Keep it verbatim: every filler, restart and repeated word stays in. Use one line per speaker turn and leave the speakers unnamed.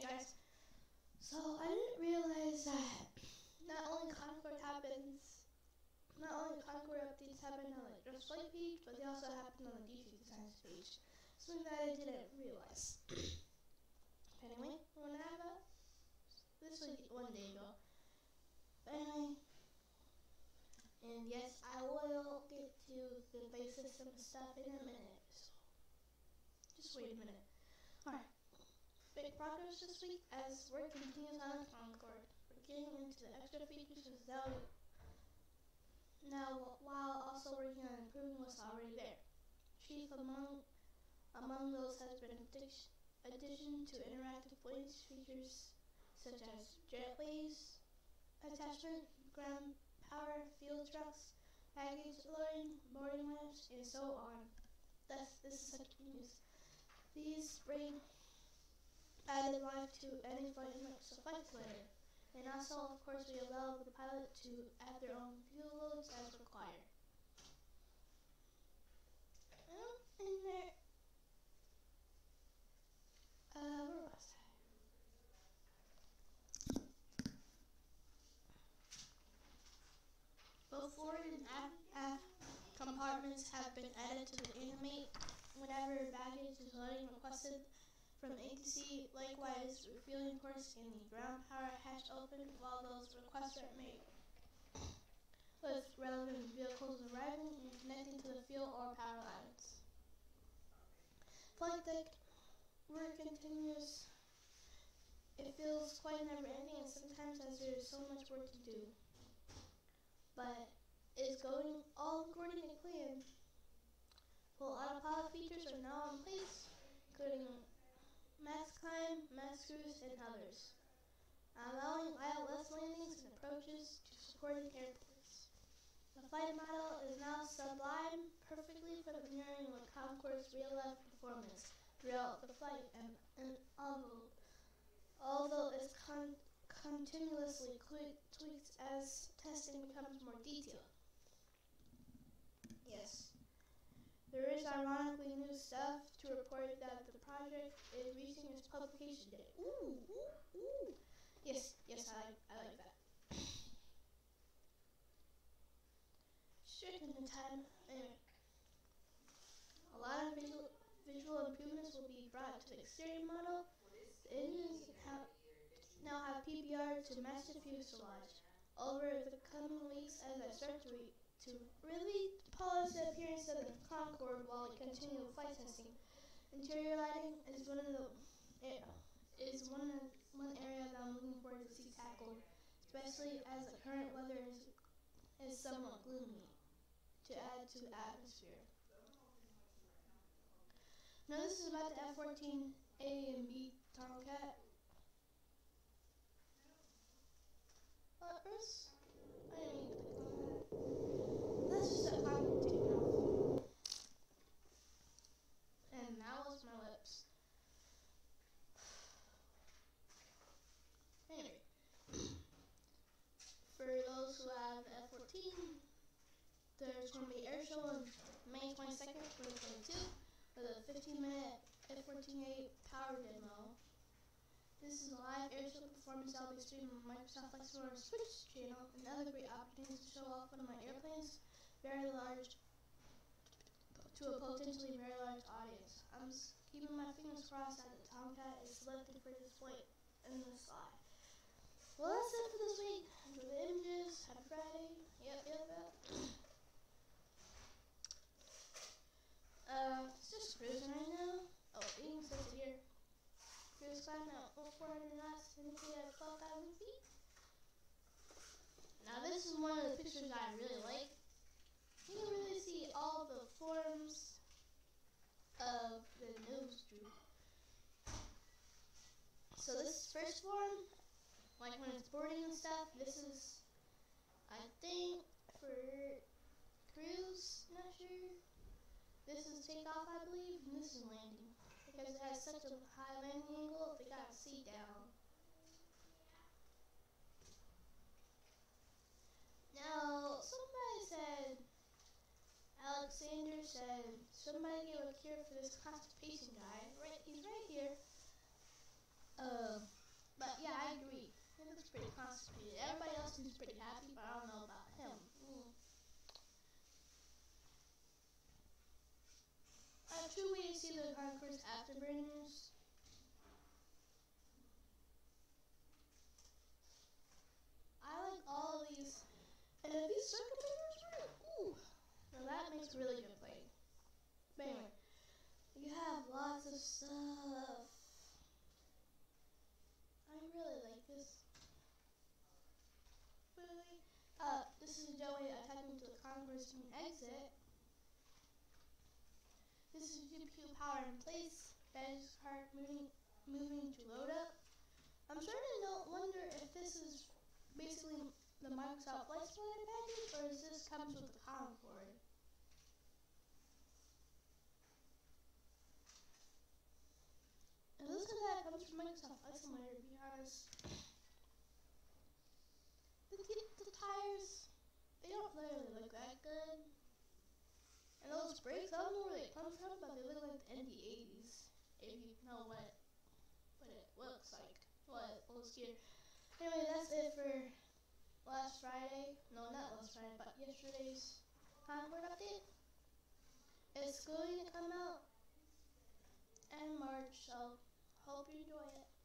guys. So I didn't realize that not only Concorde happens, not only Concorde updates happen on like just flight page, but they also happen on the D C Designs page. Something that I didn't realize. Anyway, when I have a, this was one day ago. But anyway, and yes, I will get to the base system stuff in a minute. So just wait a minute. Alright. Big progress this week as work continues on Concorde. We're getting into the extra features of Zelda now, while also working on improving what's already there. Chief among among those has been addition, addition to interactive voice features such as jetways, attachment, ground power, field trucks, baggage loading, boarding ramps, and so on. That's this is such news. These bring added life to any flight in Microsoft Flight Simulator. And also, of course, we allow the pilot to add their own fuel loads as required. Um, in there, uh, where was I? Both forward and aft, aft compartments have been added to the animate whenever baggage is loading requested from A to C. Likewise, refueling ports in the ground power hatch open while those requests are made, with relevant vehicles arriving and connecting to the fuel or power lines. Flight deck work continues. It feels quite never-ending, and sometimes as there is so much work to do, but it's going all according to plan. Full autopilot features are now in place, including max climb, max cruise, and others, allowing I L S landings and approaches to supporting airports. The flight model is now sublime, perfectly mirroring with Concorde's real-life performance throughout the flight, and, and although, although it's con continuously tweaked as testing becomes more detailed. Yes. There is ironically new stuff to report that the project is reaching its publication date. Ooh, ooh, ooh. Yes, yes, I like, I like that. Strict in the time. Anyway, a lot of visual, visual improvements will be brought to the exterior model. The engines have, now have P B R to match the fuselage. Over the coming weeks, as I start to read. To really polish the appearance of the Concorde while it continues flight testing. Interior lighting is one of the uh, is one of one area that I'm looking forward to see tackled, especially as the current weather is is somewhat gloomy, to add to the atmosphere. Now this is about the F fourteen A and B Tomcat. What, Bruce? I didn't mean to click on that. That's just a climate taking off. And that was my lips. Anyway. For those who have the F fourteen, there's going to be air show on May twenty-second, twenty twenty-two with a fifteen minute F fourteen A power demo. This is a live air show performance I'll be streaming on Microsoft Flight Simulator Switch channel. Another great opportunity to show off one of my airplanes, very large, to a potentially very large audience. I'm keeping my fingers crossed that the Tomcat is selected for display in the sky. Well, that's it for this week. Enjoy the images. Happy Friday. Yep, yep, yep. Uh, it's just cruising right now. Oh, eating says here. Cruise climb at four hundred knots, and at twelve thousand feet. Now this is one of the pictures I really like. You can really see all the forms of the nose droop. So this first form, like when it's boarding and stuff, this is, I think, for cruise, not sure. This is takeoff, I believe, and this is landing. Because it has such a high landing angle, they got a seat down. Now, somebody said, Alexander said, somebody give a cure for this constipation guy. Right, he's right here. Uh, Everybody else seems pretty happy, but I don't know about him. Mm. I have two ways to see the Concourse afterburners. I like all of these. And if these circuit breakers were, ooh, now that makes really good playing. But anyway, you have lots of stuff. I really like this. Really? Uh, this is Joey attacking to the Concourse from exit. This is G P U power in place. Battery's card moving, moving to load up. I'm starting to wonder if this is basically the Microsoft Flight Simulator package, or is this comes with the Concorde? It looks like that comes from Microsoft Flight Simulator, to be honest. The, the tires, they don't really look that good. And those brakes, I don't know where they come from, but they look like the N D eighties. If you know what, what it looks like. What it looks here. Anyway, that's it for last Friday. No, not last Friday, but yesterday's Concorde update. It's going to come out in March, so hope you enjoy it.